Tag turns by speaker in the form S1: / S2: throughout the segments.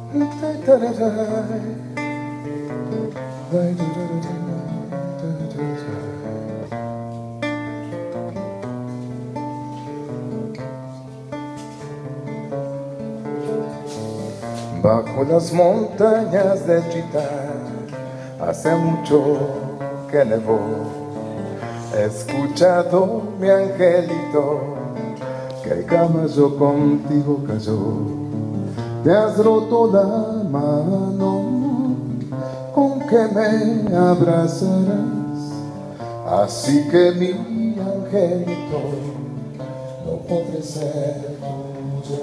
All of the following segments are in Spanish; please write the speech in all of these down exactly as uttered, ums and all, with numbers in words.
S1: Bajo las montañas de Chita hace mucho que nevó. He escuchado, mi angelito, que el caballo contigo cayó. Te has roto la mano con que me abrazarás, así que mi angelito no podré ser tuya.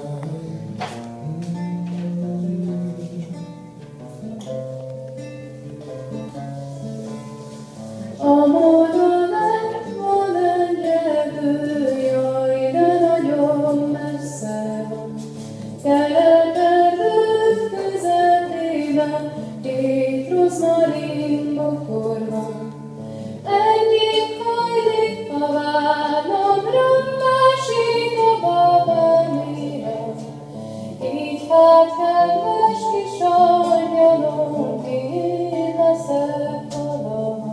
S2: A modonet van engedő, jaj, de nagyon messze van. Kelet-erdőt közepében, két rozmarin bokor van. Egyik hajlik a vállamra, másik a babámira. Így hát kedves kis angyalom, én leszek valaha.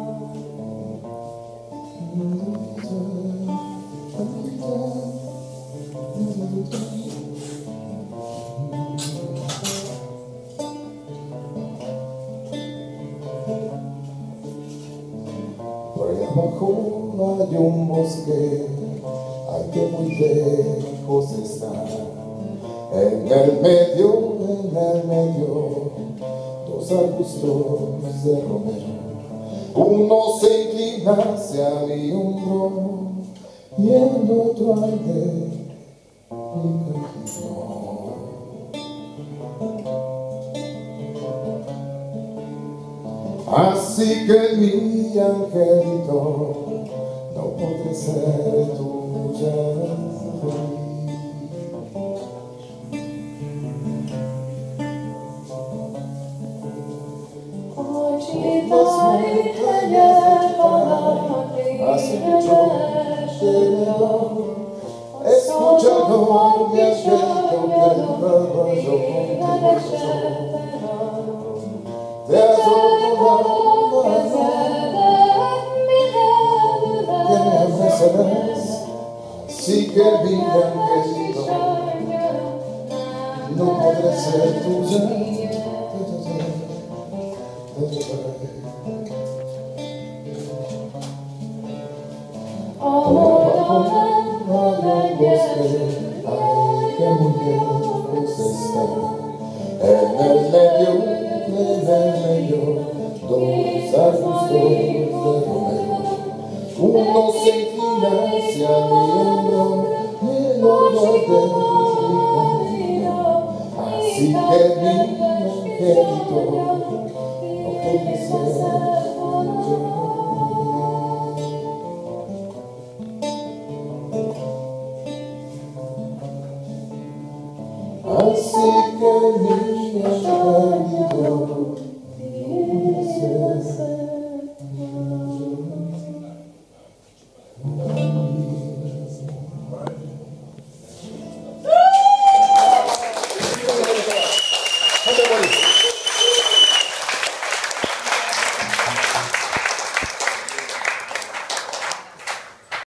S1: Por allá abajo hay un bosque, al que muy lejos está. En el medio, en el medio, dos arbustos de romero. Uno se inclina hacia mi hombro y el otro al de mi camino. Así que mi angelito no podré ser tuya. Hace mucho que nevó. He escuchado, mi angelito, que el caballo contigo cayó. Te has roto la mano que me abrazarás, así que mi angelito no podré ser tuya.
S2: A modonet
S1: Ay, que muy lejos está. En el medio, en el medio, dos arbustos de romero. Uno se inclina hacia mi hombro y el otro al de mi camino. Así que mi angelito no puede ser tuyo. Así que mi angelito